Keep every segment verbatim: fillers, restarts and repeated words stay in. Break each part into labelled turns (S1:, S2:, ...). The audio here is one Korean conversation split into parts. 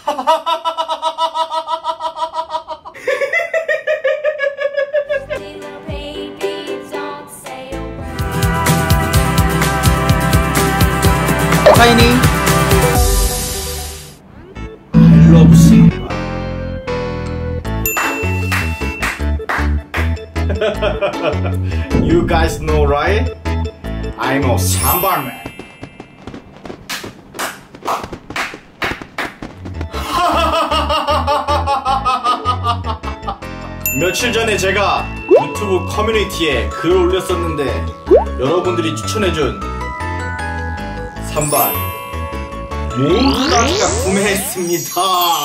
S1: 타이니 I love Simba. You guys know, right? I'm a Samba man. 며칠 전에 제가 유튜브 커뮤니티에 글을 올렸었는데 여러분들이 추천해준 산발 모두 다 제가 구매했습니다.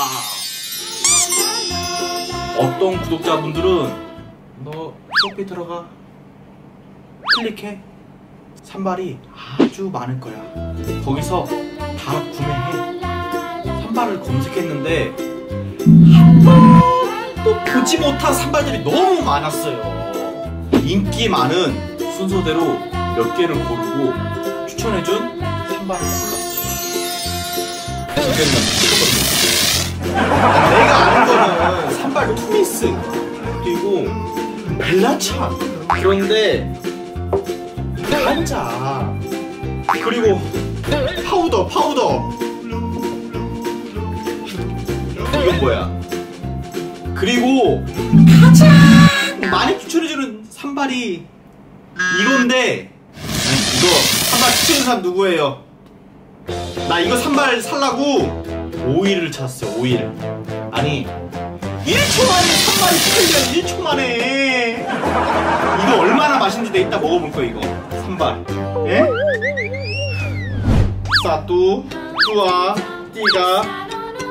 S1: 어떤 구독자분들은 너 쇼핑 들어가 클릭해 산발이 아주 많을 거야 거기서 다 구매해 산발을 검색했는데 한 번도 보지 못한 산발들이 너무 많았어요. 인기 많은 순서대로 몇 개를 고르고 추천해준 산발을 골랐어요. 내가 아는 거는 산발 투미스 그리고 벨라차 그런데 한자 그리고 파우더 파우더 이건 뭐야? 그리고 가장 많이 추천해주는 산발이 이건데 이거 산발 추천해주는 사람 누구예요? 나 이거 산발 살라고 오일을 찾았어요. 오일 아니 일 초 만에 산발이 팔려. 일 초 만에 이거 얼마나 맛있는지 내가 이따 먹어볼 거야. 이거 산발 예? 사뚜 뚜아 띠가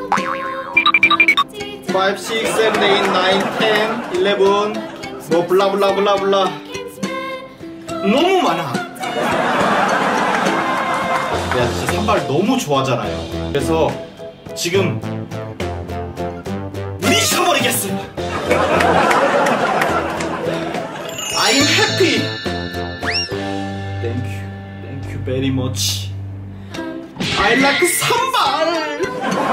S1: 오, 육, 칠, 팔, 구, 십, 십일 뭐 블라블라블라블라 너무 많아. 내가 진짜 산발 너무 좋아하잖아요. 그래서 지금 미쳐버리겠어요. I'm happy. Thank you, thank you very much. I like 산발.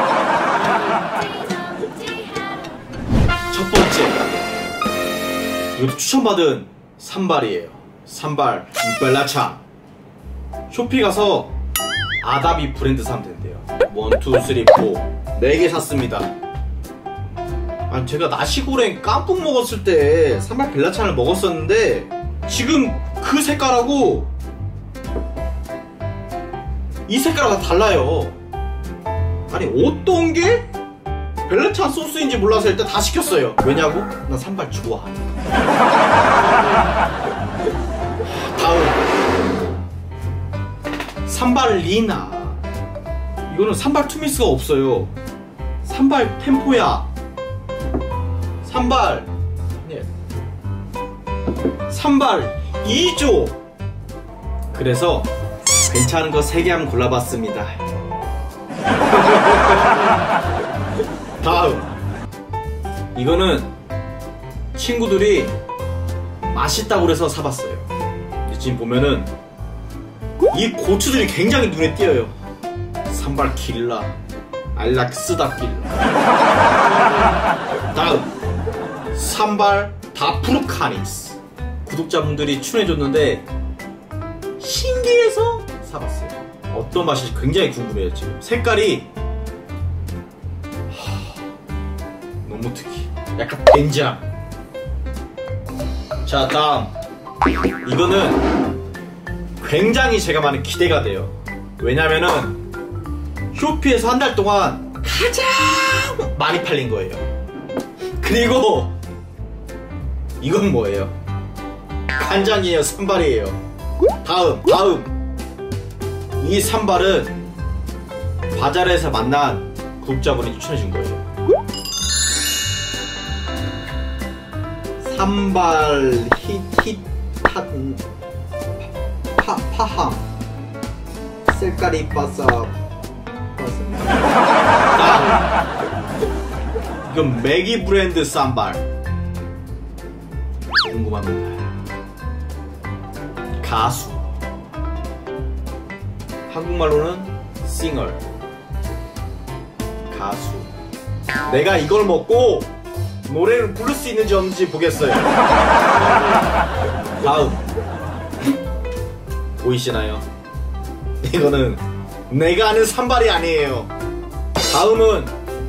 S1: 첫 번째, 이것도 추천받은 산발이에요. 산발 벨라차. 쇼피 가서 아다비 브랜드 사면 된대요. 원, 투, 쓰리, 포 네 개 샀습니다. 아니 제가 나시고랭 깐풍 먹었을 때 산발 벨라차를 먹었었는데 지금 그 색깔하고 이 색깔하고 달라요. 아니 어떤 게 벨라차 소스인지 몰라서 일단 다 시켰어요. 왜냐고? 나 산발 좋아하니까. 다음 산발 리나. 이거는 산발 투미스가 없어요. 산발 템포야. 산발 네. 산발 이 조. 그래서 괜찮은 거 세 개 한번 골라봤습니다. 다음 이거는 친구들이 맛있다고 그래서 사봤어요. 지금 보면은 이 고추들이 굉장히 눈에 띄어요. 산발 길라 알락 쓰다 길라. 다음 산발 다프루카니스. 구독자분들이 추천해줬는데 신기해서 사봤어요. 어떤 맛일지 굉장히 궁금해요. 지금 색깔이 하... 너무 특이. 약간 된장. 자 다음 이거는 굉장히 제가 많이 기대가 돼요. 왜냐면은 쇼피에서 한 달 동안 가장 많이 팔린 거예요. 그리고 이건 뭐예요? 간장이에요. 산발이에요. 다음 다음 이 산발은 바자르에서 만난 구독자분이 추천해준 거예요. 산발 히히탄 파 파함 셀까리 바사 이건 매기 브랜드 산발. 궁금합니다. 가수. 한국말로는 싱어. 가수. 내가 이걸 먹고 노래를 부를 수 있는지 없는지 보겠어요. 다음 보이시나요? 이거는 내가 아는 산발이 아니에요. 다음은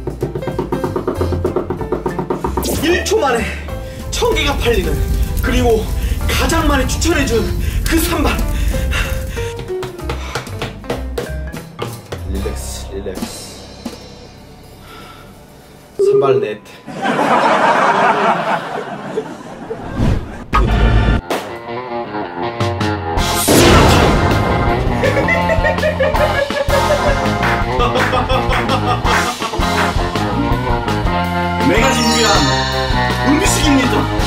S1: 일 초 만에 천 개가 팔리는, 그리고 가장 많이 추천해준 그 산발. 릴렉스 릴렉스 산발 넷. 내가 준비한 음식입니다.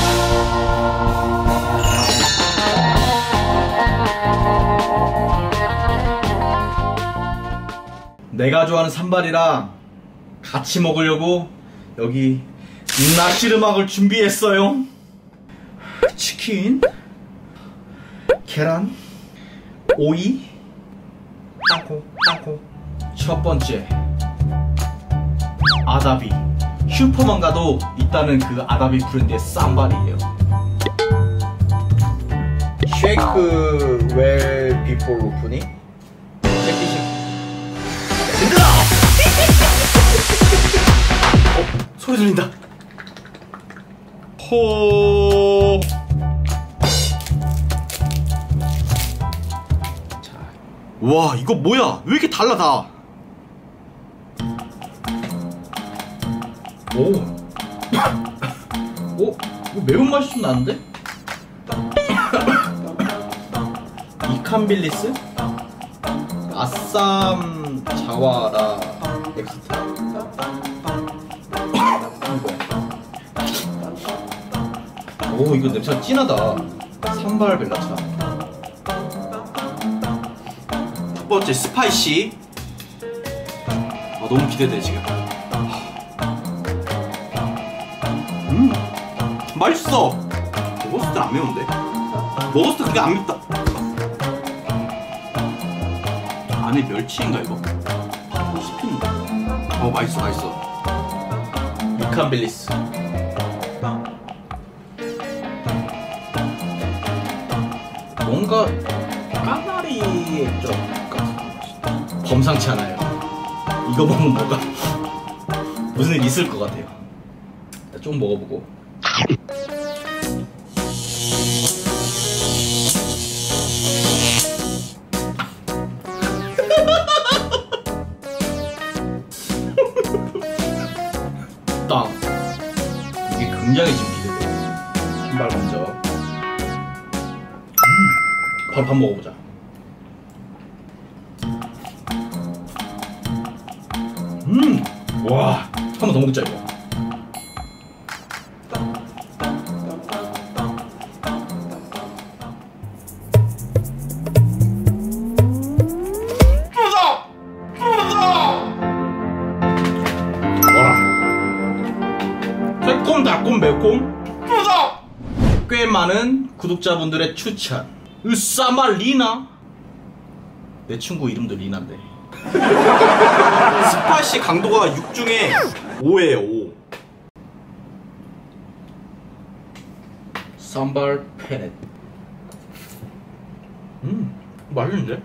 S1: 내가 좋아하는 산발이랑 같이 먹으려고 여기 나시르막을 준비했어요. 치킨, 계란, 오이, 땅콩, 땅콩. 첫 번째, 아다비. 슈퍼만 가도 있다는 그 아다비 브랜드의 쌈발이에요. Shake well before opening. 쉐키 쉐키. 힘들어! 어, 소리 들린다. 호. 자, 와, 이거 뭐야? 왜 이렇게 달라 다? 오. 오, 이거 매운맛이 좀 나는데? 이칸빌리스? 아쌈 자와라 엑스트라. 오, 이거 냄새가 진하다. 산발 벨라차. 첫 번째 스파이시. 아, 너무 기대돼 지금. 음, 맛있어. 먹었을 때 안 매운데? 먹었을 때 그게 안 맵다. 안에 멸치인가 이거? 씹히는데? 어, 맛있어 맛있어. 이칸빌리스. 뭔가 까나리의 쪽 같은. 범상치 않아요. 이거 먹으면 뭐가 무슨 일 있을 것 같아요. 좀 먹어보고. 땅. 이게 굉장히 지금 기대돼요. 신발 먼저. 음. 바로 밥 먹어보자. 음. 와. 한 번 더 먹자 이거. 새콤달콤 매콤. 꽤 많은 구독자분들의 추천. 으싸마 리나. 내 친구 이름도 리나인데. 스파이시 강도가 육 중에 오예요. 오. 쌈발 페넷. 음, 맛있는데?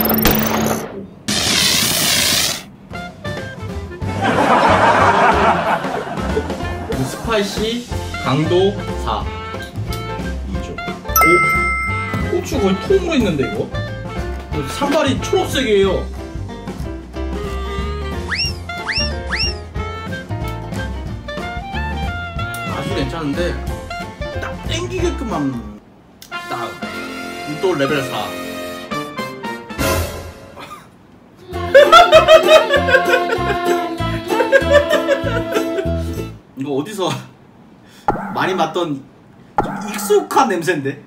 S1: 오. 스파이시 강도 사. 이 점. 오, 고추 거의 통으로 있는데 이거? 산발이 초록색이에요. 맛이 괜찮은데 딱 땡기게끔만 딱. 또 레벨 사. 이거 어디서 많이 맡던 좀 익숙한 냄새인데?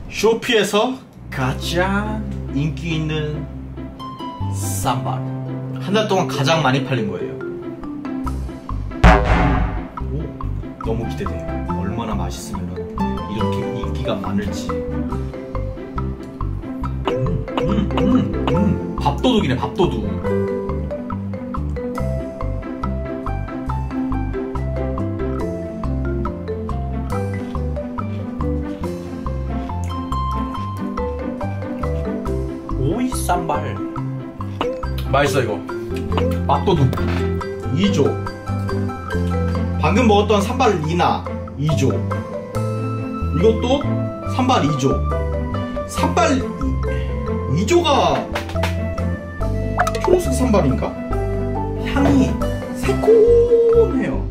S1: 쇼피에서 가장 인기 있는 쌈발. 한 달 동안 가장 많이 팔린 거예요. 오, 너무 기대돼요. 얼마나 맛있으면 이렇게 인기가 많을지. 음, 음, 음, 음. 밥도둑이네, 밥도둑. 오이 쌈발 맛있어. 이거 밥도둑 이 조. 방금 먹었던 산발 이나 이 조. 이것도 산발 이 조. 산발 이 조가 초록색 산발인가? 향이 새콤해요.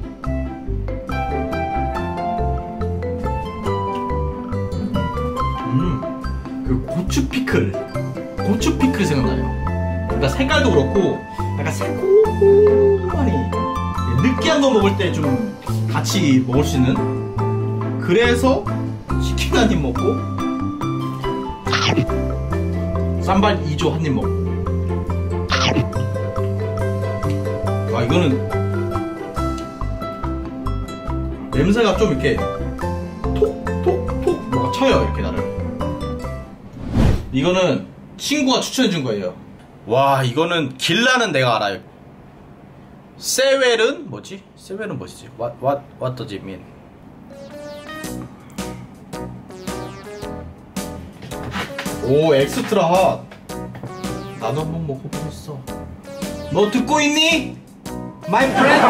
S1: 음, 그 고추 피클, 고추 피클 생각나요. 그러니까 색깔도 그렇고 약간 새콤하니 느끼한 거 먹을 때 좀 같이 먹을 수 있는. 그래서 치킨 한 입 먹고 쌈발 이 조 한 입 먹고. 아, 이거는 냄새가 좀 이렇게 톡톡톡 뭐가 쳐요. 이렇게 나를. 이거는 친구가 추천해준 거예요. 와, 이거는 길라는 내가 알아요. 세웰은 뭐지? 세웰은 뭐지? What what what does it mean? 오, 엑스트라 핫. 나도 한번 먹어보겠어. 너 듣고 있니? My friend.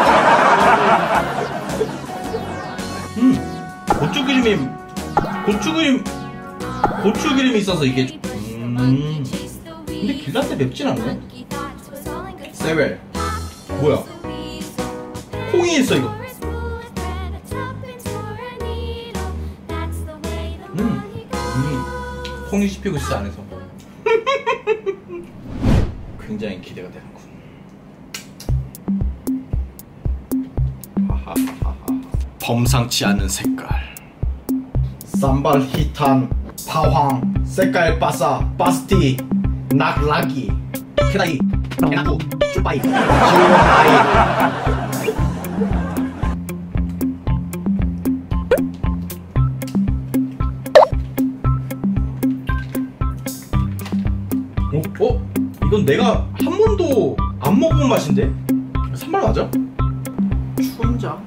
S1: 음, 고추기름이 고추기름 고추기름이 있어서 이게. 음. 근데 길라떼 맵진 않네. 세웰. 뭐야? 콩이 있어 이거. 음, 음. 콩이 씹히고 있어 안에서. 굉장히 기대가 되는군. 하하하하. 범상치 않은 색깔. 쌈발 히탄 파황 색깔 빠싸 빠스티 낙라기 케다이 에나구 쭈빠이 지오나이. 어? 어? 이건 내가 한 번도 안 먹어본 맛인데? 산발 맞아? 춘장.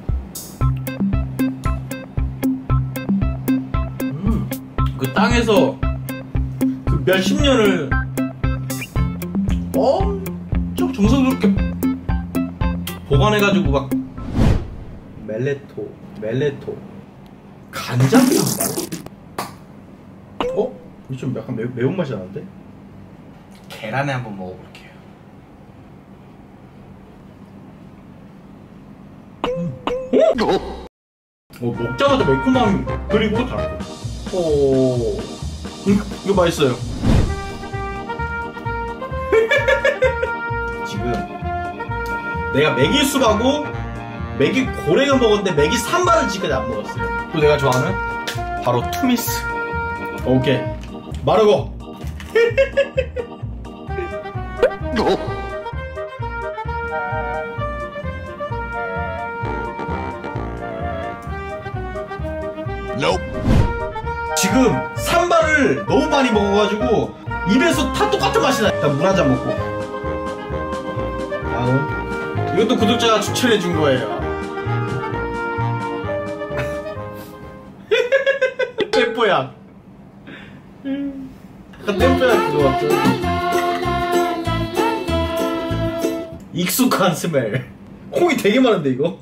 S1: 음, 그 땅에서 그 몇십 년을 엄청 정성스럽게 보관해가지고 막 멜레토 멜레토 간장이 산발? 어? 이거 좀 약간 매, 매운맛이 나는데? 계란에 한번 먹어볼게요. 음. 어? 어, 먹자마자 매콤함 그리고 달고. 오, 이거, 이거 맛있어요. 지금 내가 메기술하고 메기 고랭을 먹었는데 메기 산발은 지금까지 안 먹었어요. 또 내가 좋아하는 바로 투미스. 오케이, 마르고. 지금 산발을 너무 많이 먹어가지고 입에서 다 똑같은 맛이 나. 일단 물 한 잔 먹고. 아, 이것도 구독자가 추천해준 거예요. 템포야. 약간 템포야 그거 같죠? 익숙한 스멜. 콩이 되게 많은데 이거?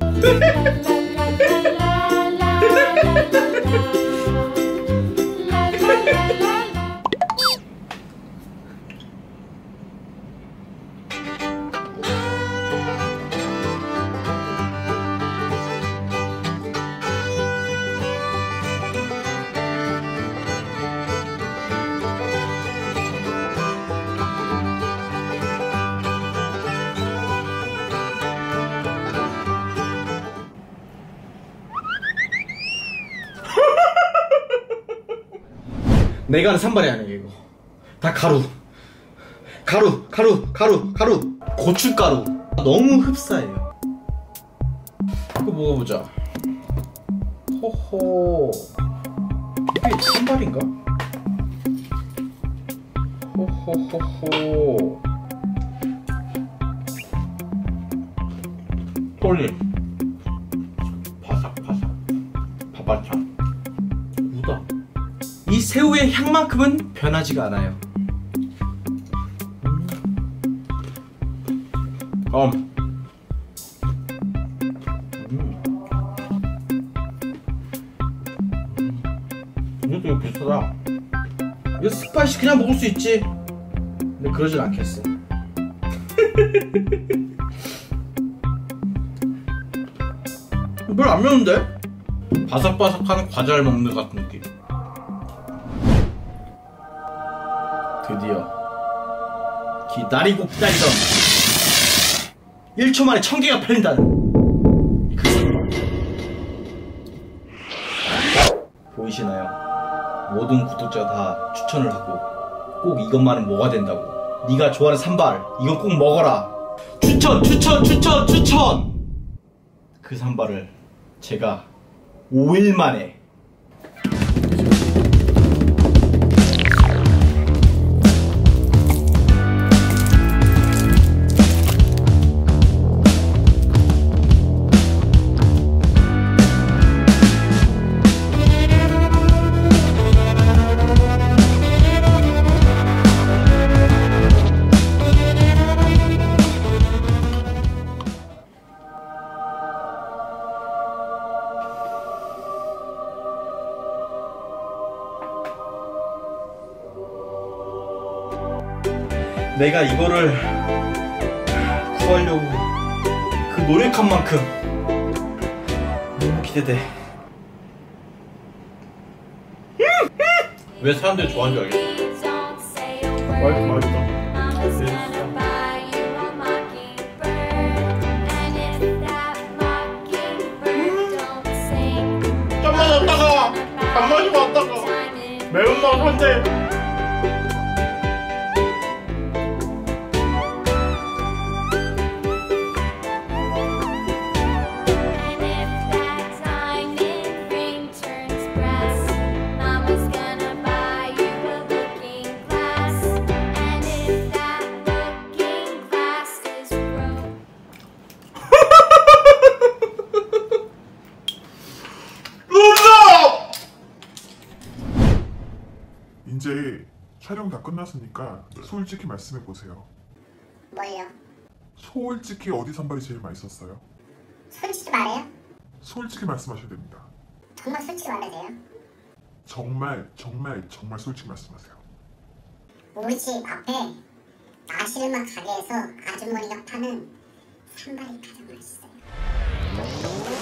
S1: 내가 하는 산발이 아니에요 이거. 다 가루 가루 가루 가루 가루 고춧가루 너무 흡사해요. 이거 먹어보자. 호호. 이게 산발인가? 호호호호. 꼴림. 바삭바삭. 밥반찬. 우다. 이 새우의 향만큼은 변하지가 않아요. 음. 음. 이것도 이거 비슷하다. 이거 스파이시 그냥 먹을 수 있지. 근데 그러진 않겠어. 별로 안 매운데? 바삭바삭한 과자를 먹는 것 같은 느낌. 드디어 기다리고 기다리던 일 초 만에 천 개가 팔린다는 그 사건. 보이시나요? 모든 구독자가 다 추천을 하고 꼭 이것만은 먹어야 된다고. 네가 좋아하는 산발 이거 꼭 먹어라. 추천 추천 추천 추천. 그 산발을 제가 오 일 만에 내가 이거를 구하려고 그 노력한 만큼 너무 기대돼. 왜 사람들이 좋아하는 줄 알겠어. 맛있다 맛있다. 짠맛 왔다가 단맛이 왔다가 매운맛 한데.
S2: 이제 촬영 다 끝났으니까 솔직히 말씀해 보세요.
S3: 뭘요?
S2: 솔직히 어디 산발이 제일 맛있었어요?
S3: 솔직히 말해요?
S2: 솔직히 말씀하셔야 됩니다.
S3: 정말 솔직히 말하세요?
S2: 정말 정말 정말 솔직히 말씀하세요.
S3: 우리 집 앞에 나실마 가게에서 아주머니가 파는 산발이 가장 맛있어요.